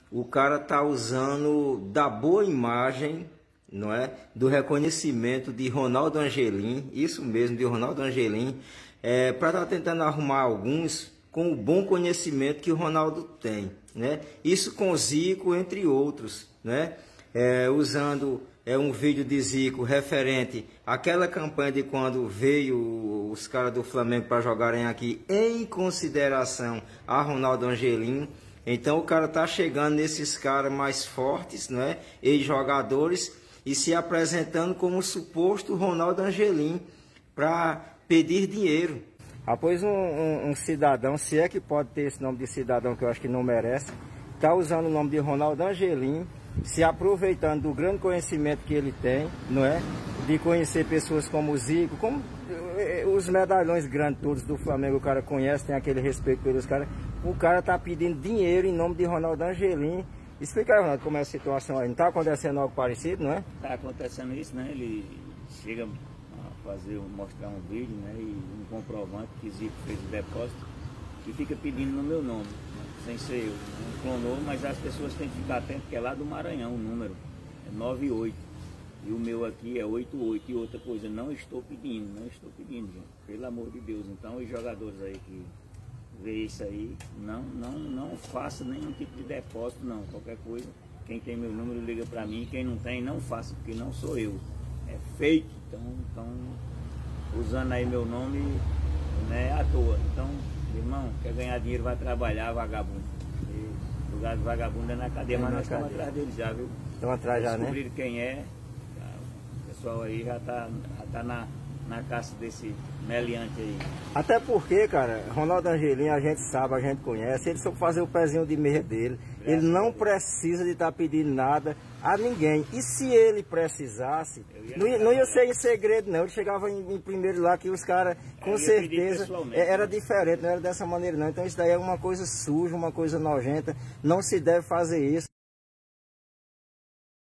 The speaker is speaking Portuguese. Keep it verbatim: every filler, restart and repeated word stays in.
o cara tá usando da boa imagem, não é? Do reconhecimento de Ronaldo Angelim, isso mesmo, de Ronaldo Angelim, é, para estar tá tentando arrumar alguns com o bom conhecimento que o Ronaldo tem, né? Isso com Zico, entre outros, né? É, usando é, um vídeo de Zico referente àquela campanha de quando veio os caras do Flamengo para jogarem aqui em consideração a Ronaldo Angelim. Então o cara tá chegando nesses caras mais fortes, né? Ex-jogadores, e se apresentando como suposto Ronaldo Angelim para pedir dinheiro. Após um, um, um cidadão, se é que pode ter esse nome de cidadão, que eu acho que não merece, tá usando o nome de Ronaldo Angelim, se aproveitando do grande conhecimento que ele tem, não é? De conhecer pessoas como o Zico, como os medalhões grandes todos do Flamengo, o cara conhece, tem aquele respeito pelos caras. O cara tá pedindo dinheiro em nome de Ronaldo Angelim. Explica aí, Ronaldo, como é a situação aí. Não tá acontecendo algo parecido, não é? Tá acontecendo isso, né? Ele chega a fazer, mostrar um vídeo, né? E um comprovante que Zico fez o depósito e fica pedindo no meu nome, né? Sem ser eu. Não clonou, mas as pessoas têm que ficar atentas, porque é lá do Maranhão o número. É nove oito. E o meu aqui é oito oito. E outra coisa, não estou pedindo, não estou pedindo, gente. Pelo amor de Deus. Então, os jogadores aí que vê isso aí, não, não, não faça nenhum tipo de depósito, não. Qualquer coisa, quem tem meu número liga para mim, quem não tem, não faça, porque não sou eu. É feito, então, então usando aí meu nome, né, à toa. Então, irmão, quer ganhar dinheiro, vai trabalhar, vagabundo. E lugar de vagabundo é na cadeia, é mas nós estamos atrás dele já, viu? Estão atrás já, né? Descobriram quem é, o pessoal aí já tá, já tá na... na caça desse meliante aí. Até porque, cara, Ronaldo Angelim, a gente sabe, a gente conhece, ele só fazer o pezinho de meia dele. Graças ele não precisa de estar tá pedindo nada a ninguém. E se ele precisasse, ia não, ia, não ia ser em segredo, não. Ele chegava em, em primeiro lá que os caras, com certeza, era diferente, não era dessa maneira, não. Então isso daí é uma coisa suja, uma coisa nojenta. Não se deve fazer isso.